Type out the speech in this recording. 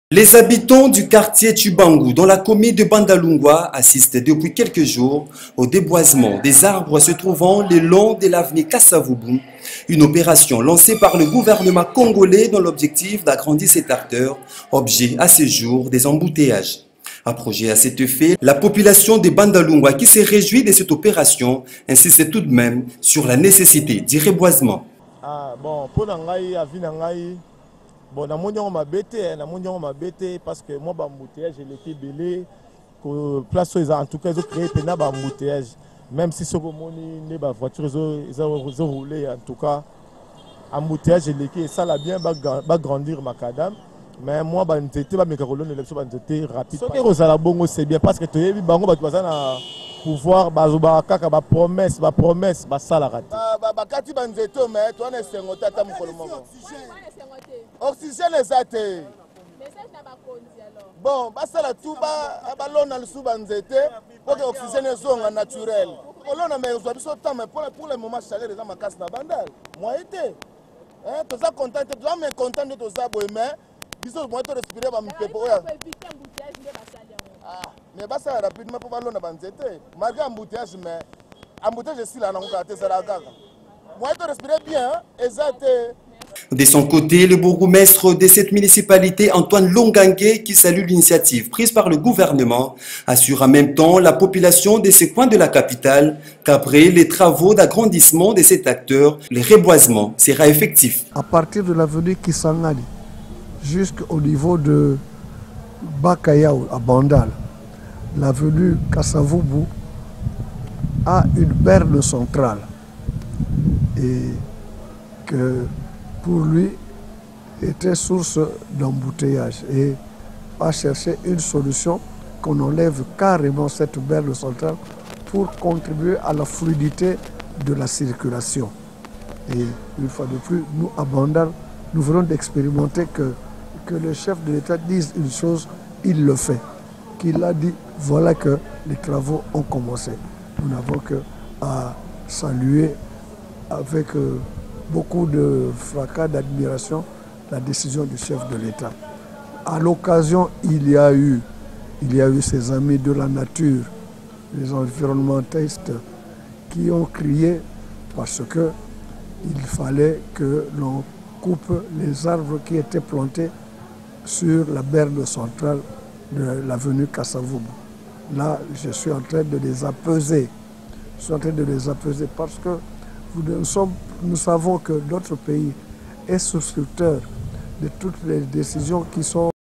Les habitants du quartier Tchibangou, dans la commune de Bandalungwa, assistent depuis quelques jours au déboisement des arbres se trouvant le long de l'avenue Kassavubu, une opération lancée par le gouvernement congolais dans l'objectif d'agrandir cet ardeur, objet à ce jour des embouteillages. Approché à cet effet, la population de Bandalungwa qui se réjouit de cette opération insiste tout de même sur la nécessité du reboisement. Bon, na m'a bêté parce que moi bambouteillage j'ai l'été belé que place en tout cas ils ont créé pena bambouteillage même si ce moni ne ba voiture ils ont roulé en tout cas embouteillage j'ai l'été ça l'a bien va grandir macadam mais moi banzete ba mekarolone l'élection banzete rapide ce que rosala bongo c'est bien parce que tu yebi bango ba tuza na pouvoir bazoba kaka ba promesse ba sala raté ba kati banzete mais toi ne sengota ta mukolo moko oxygène ezate bon basala tout balona lisusu banzete po que oxygène ezonga naturel kolona mais ozwa biso temps mais pour le moment chaleur eza makasi na bandal moyen te toza content te toza mais content nde toza boye mais biso moyen to respirer bamipepo oyo mais basala rapidement mpo balona banzete malgré embouteillage mais embouteillage esila nango kaka te ezala kaka moyen to respirer bien eza te. De son côté, le bourgmestre de cette municipalité, Antoine Longangue, qui salue l'initiative prise par le gouvernement, assure en même temps la population de ces coins de la capitale qu'après les travaux d'agrandissement de cet acteur, le reboisement sera effectif. À partir de l'avenue Kisangani jusqu'au niveau de Bakayaou à Bandal, l'avenue Kassavubu a une berne centrale et que pour lui était source d'embouteillage et a cherché une solution qu'on enlève carrément cette berne centrale pour contribuer à la fluidité de la circulation. Et une fois de plus, nous à Bandal, nous venons d'expérimenter que le chef de l'État dise une chose, il le fait. Qu'il a dit, voilà que les travaux ont commencé. Nous n'avons qu'à saluer avec beaucoup de fracas, d'admiration, la décision du chef de l'État. À l'occasion, il y a eu ces amis de la nature, les environnementalistes, qui ont crié parce qu'il fallait que l'on coupe les arbres qui étaient plantés sur la berne centrale de l'avenue Kassavubu. Là, je suis en train de les apaiser. Je suis en train de les apaiser parce que nous savons que notre pays est souscripteur de toutes les décisions qui sont